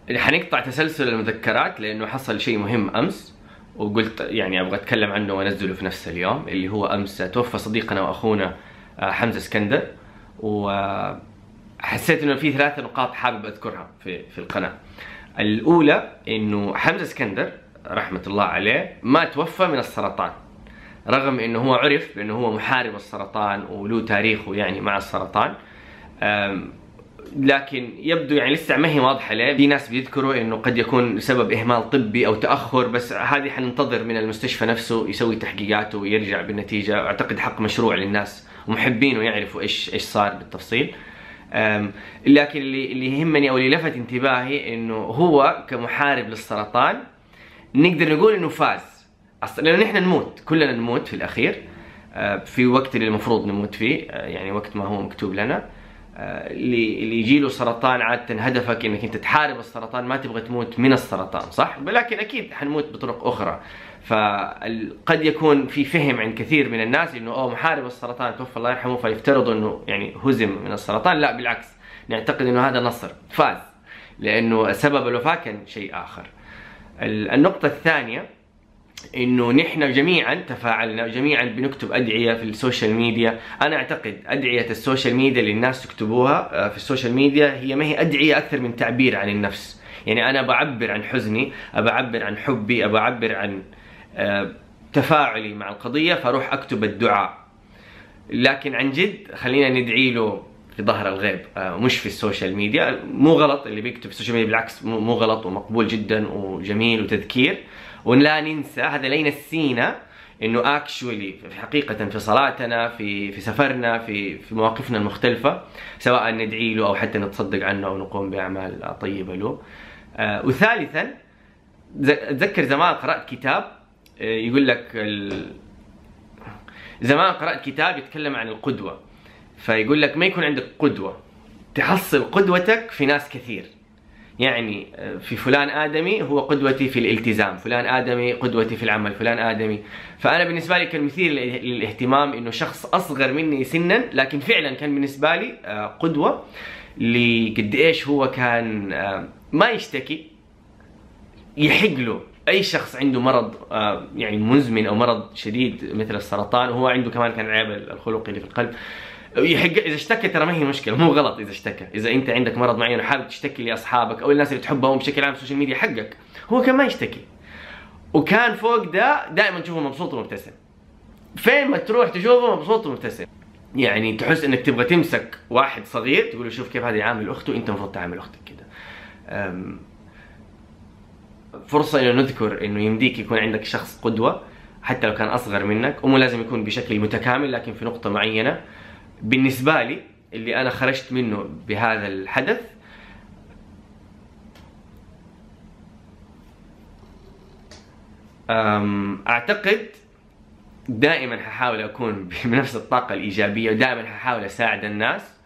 حنقطع تسلسل المذكرات لانه حصل شيء مهم امس، وقلت يعني ابغى اتكلم عنه وانزله في نفس اليوم، اللي هو امس توفى صديقنا واخونا حمزة اسكندر، وحسيت انه في 3 نقاط حابب اذكرها في القناة. الاولى انه حمزة اسكندر رحمة الله عليه ما توفى من السرطان، رغم انه هو عرف بانه هو محارب السرطان وله تاريخه يعني مع السرطان، لكن يبدو يعني لسه ما هي واضحه ليه. في ناس بيذكروا انه قد يكون سبب اهمال طبي او تاخر، بس هذه حننتظر من المستشفى نفسه يسوي تحقيقاته ويرجع بالنتيجه. اعتقد حق مشروع للناس ومحبينه يعرفوا ايش صار بالتفصيل. لكن اللي يهمني او اللي لفت انتباهي انه هو كمحارب للسرطان نقدر نقول انه فاز، لانه نحن نموت، كلنا نموت في الاخير في وقت اللي المفروض نموت فيه، يعني وقت ما هو مكتوب لنا. اللي يجي له سرطان عادة هدفك انك انت تحارب السرطان، ما تبغى تموت من السرطان، صح؟ لكن اكيد حنموت بطرق اخرى. فقد يكون في فهم عند كثير من الناس انه محارب السرطان توفى الله يرحمه فيفترضوا انه يعني هزم من السرطان. لا بالعكس، نعتقد انه هذا نصر، فاز، لانه سبب الوفاة كان شيء اخر. النقطة الثانية انه نحن جميعا تفاعلنا وجميعا بنكتب ادعيه في السوشيال ميديا. انا اعتقد ادعيه السوشيال ميديا اللي الناس تكتبوها في السوشيال ميديا هي ما هي ادعيه اكثر من تعبير عن النفس. يعني انا بعبر عن حزني، بعبر عن حبي، بعبر عن تفاعلي مع القضيه، فاروح اكتب الدعاء. لكن عن جد خلينا ندعي له في ظهر الغيب، مش في السوشيال ميديا. مو غلط اللي بيكتب في السوشيال ميديا، بالعكس مو غلط ومقبول جدا وجميل وتذكير. ولا ننسى، هذا لا ينسينا انه اكشولي في حقيقة في صلاتنا، في سفرنا، في مواقفنا المختلفة، سواء ندعي له او حتى نتصدق عنه او نقوم باعمال طيبة له. وثالثا اتذكر زمان قرأت كتاب يقول لك زمان قرأت كتاب يتكلم عن القدوة، فيقول لك ما يكون عندك قدوة، تحصل قدوتك في ناس كثير. يعني في فلان آدمي هو قدوتي في الالتزام، فلان آدمي قدوتي في العمل، فلان آدمي. فأنا بالنسبة لي كان مثير للاهتمام إنه شخص أصغر مني سنا لكن فعلا كان بالنسبة لي قدوة، لقد إيش هو كان ما يشتكي، يحق له أي شخص عنده مرض يعني مزمن أو مرض شديد مثل السرطان، وهو عنده كمان كان العيب الخلقي اللي في القلب، يحق اذا اشتكى ترى ما هي مشكله، مو غلط اذا اشتكى. اذا انت عندك مرض معين وحابب تشتكي لاصحابك او الناس اللي تحبهم بشكل عام في السوشيال ميديا، حقك. هو كان ما يشتكي، وكان فوق ده دائما تشوفه مبسوط ومبتسم. فين ما تروح تشوفه مبسوط ومبتسم، يعني تحس انك تبغى تمسك واحد صغير تقول له شوف كيف هذا يعامل اخته، انت المفروض تعامل اختك كده. فرصه انه نذكر انه يمديك يكون عندك شخص قدوه حتى لو كان اصغر منك، ومو لازم يكون بشكل متكامل، لكن في نقطه معينه. بالنسبة لي اللي أنا خرجت منه بهذا الحدث، أعتقد دائما ححاول أكون بنفس الطاقة الإيجابية، ودائما ححاول أساعد الناس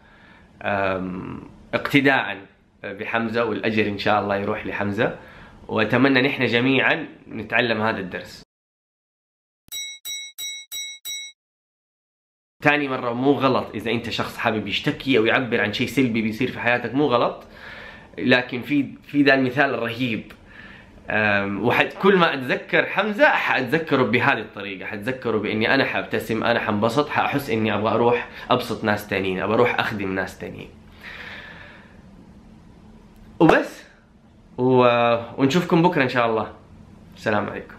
اقتداء بحمزة، والأجر إن شاء الله يروح لحمزة. وأتمنى نحن جميعا نتعلم هذا الدرس. تاني مرة، مو غلط إذا أنت شخص حابب يشتكي أو يعبر عن شيء سلبي بيصير في حياتك، مو غلط. لكن في ذا المثال الرهيب، كل ما أتذكر حمزة حأتذكره بهذه الطريقة، حأتذكره بإني أنا حابتسم، أنا حنبسط، حأحس إني أبغى أروح أبسط ناس تانيين، أبغى أروح أخدم ناس تانيين. وبس، ونشوفكم بكرة إن شاء الله. السلام عليكم.